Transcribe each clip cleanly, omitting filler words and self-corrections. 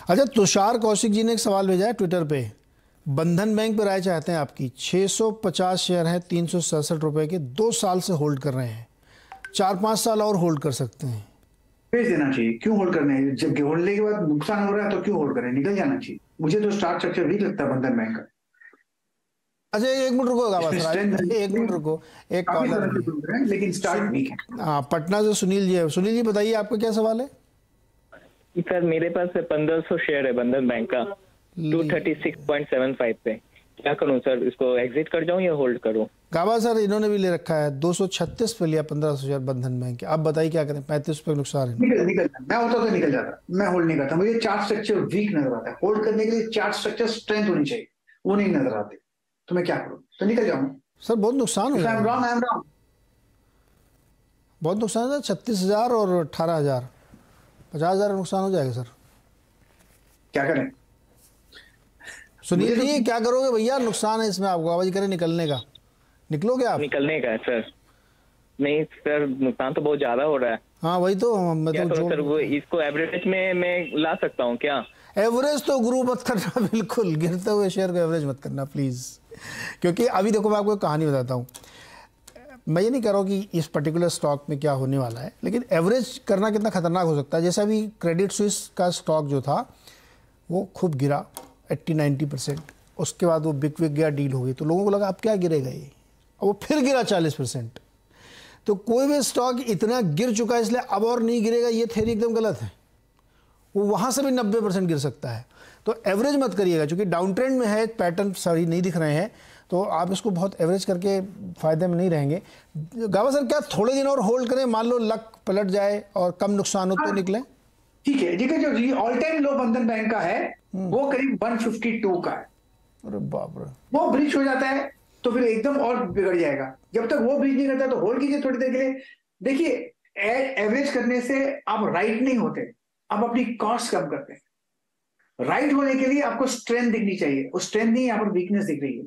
अच्छा, तुषार कौशिक जी ने एक सवाल भेजा है ट्विटर पे। बंधन बैंक पर राय चाहते हैं आपकी। 650 शेयर हैं, 367 रुपए के, 2 साल से होल्ड कर रहे हैं, 4-5 साल और होल्ड कर सकते हैं। बेच देना चाहिए। क्यों होल्ड करने हैं? जब होल्डने के बाद नुकसान हो रहा है तो क्यों होल्ड करें? निकल जाना चाहिए। मुझे तो स्टार्ट स्ट्रक्चर वीक लगता है बंधन बैंक का। अच्छा, एक मिनट रुको गावा सर, एक मिनट रुको, एक कॉलर है लेकिन स्टार्ट वीक है। हाँ, पटना से सुनील जी है। सुनील जी बताइए, आपका क्या सवाल है? सर मेरे पास 1500 शेयर है बंधन बैंक का 236.75 पे। क्या करूं सर, इसको एग्जिट कर जाऊं या होल्ड करूं? गावा सर इन्होंने भी ले रखा है, 236 पे लिया 1500 शेयर बंधन बैंक के। आप बताइए क्या करें? 35 पे नुकसान है। निकल मैं होता तो निकल जाता, मैं होल्ड नहीं करता। मुझे चार्ट स्ट्रक्चर वीक नजर आता है। होल्ड करने के लिए चार्ट स्ट्रक्चर स्ट्रेंथ होनी चाहिए, वो नहीं नजर आते। तो मैं क्या करूं? तो निकल जाऊं सर। बहुत नुकसान हो जाएगा, बहुत नुकसान है। 36,000 और 18,000, 50,000 नुकसान हो जाएगा सर। क्या करें? सुनील जी क्या करोगे भैया? नुकसान है इसमें, आपको आवाज करें निकलने का, निकलोगे आप? निकलने का है सर। नहीं सर, नुकसान तो बहुत ज्यादा हो रहा है। हाँ वही तो मैं तो सर वो इसको एवरेज में मैं ला सकता हूँ क्या? एवरेज तो गुरु मत करना, बिल्कुल गिरते हुए शेयर को एवरेज मत करना प्लीज। क्योंकि अभी देखो मैं आपको एक कहानी बताता हूँ। मैं ये नहीं कह रहा हूँ कि इस पर्टिकुलर स्टॉक में क्या होने वाला है, लेकिन एवरेज करना कितना खतरनाक हो सकता है। जैसा अभी क्रेडिट स्विस का स्टॉक जो था वो खूब गिरा 80-90%, उसके बाद वो बिक गया, डील हो गई, तो लोगों को लगा अब क्या गिरेगा ये, और वो फिर गिरा 40%। तो कोई भी स्टॉक इतना गिर चुका है इसलिए अब और नहीं गिरेगा, ये थ्योरी एकदम गलत है। वो वहाँ से भी 90% गिर सकता है। तो एवरेज मत करिएगा, क्योंकि डाउन ट्रेंड में है, पैटर्न सही नहीं दिख रहे हैं, तो आप इसको बहुत एवरेज करके फायदे में नहीं रहेंगे। गावा सर क्या थोड़े दिन और होल्ड करें? मान लो लक पलट जाए और कम नुकसान हो तो निकलें? ठीक है। देखिए जो ऑल टाइम लो बंधन बैंक का है वो करीब 152 का है। अरे बाप रे, वो ब्रीच हो जाता है तो फिर एकदम और बिगड़ जाएगा। जब तक वो ब्रीच नहीं करता तो होल्ड कीजिए थोड़ी देर के लिए। देखिए एवरेज करने से आप राइट नहीं होते, आप अपनी कॉस्ट कम करते हैं। राइट होने के लिए आपको स्ट्रेंथ दिखनी चाहिए, वो स्ट्रेंथ नहीं, यहाँ पर वीकनेस दिख रही है,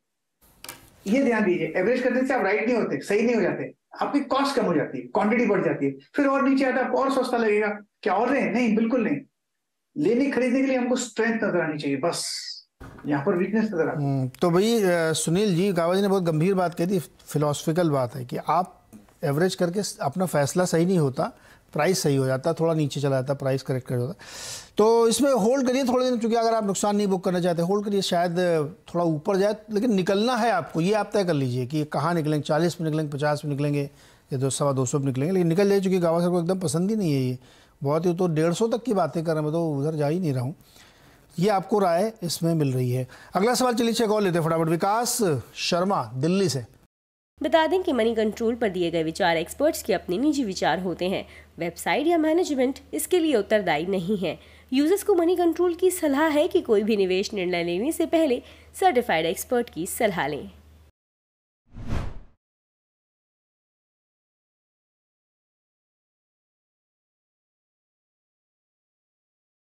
ये ध्यान दीजिए। एवरेज करने से आप राइट नहीं होते, सही नहीं हो जाते, आपकी कॉस्ट कम हो जाती है, क्वांटिटी बढ़ जाती है, फिर और नीचे आता है, आपको और सस्ता लगेगा। क्या और नहीं, बिल्कुल नहीं। लेने खरीदने के लिए हमको स्ट्रेंथ नजर आनी चाहिए, बस यहाँ पर वीकनेस नजर आती है। तो भाई सुनील जी, गावा जी ने बहुत गंभीर बात कही थी, फिलोसफिकल बात है कि आप एवरेज करके अपना फैसला सही नहीं होता, प्राइस सही हो जाता, थोड़ा नीचे चला जाता, प्राइस करेक्ट कर जाता। तो इसमें होल्ड करिए थोड़े दिन, क्योंकि अगर आप नुकसान नहीं बुक करना चाहते होल्ड करिए, शायद थोड़ा ऊपर जाए, लेकिन निकलना है आपको, ये आप तय कर लीजिए कि कहाँ निकलेंगे, 40 में निकलेंगे, 50 में निकलेंगे, या 200 में निकलेंगे, लेकिन निकल जाए। चूँकि गावा सर को एकदम पसंद ही नहीं है ये, बहुत ही, तो 150 तक की बातें कर रहे हैं, मैं तो उधर जा ही नहीं रहा हूँ। ये आपको राय इसमें मिल रही है। अगला सवाल चलिए चेक और लेते हैं फटाफट। विकास शर्मा दिल्ली से। बता दें कि मनी कंट्रोल पर दिए गए विचार एक्सपर्ट्स के अपने निजी विचार होते हैं। वेबसाइट या मैनेजमेंट इसके लिए उत्तरदायी नहीं है। यूजर्स को मनी कंट्रोल की सलाह है कि कोई भी निवेश निर्णय लेने से पहले सर्टिफाइड एक्सपर्ट की सलाह लें।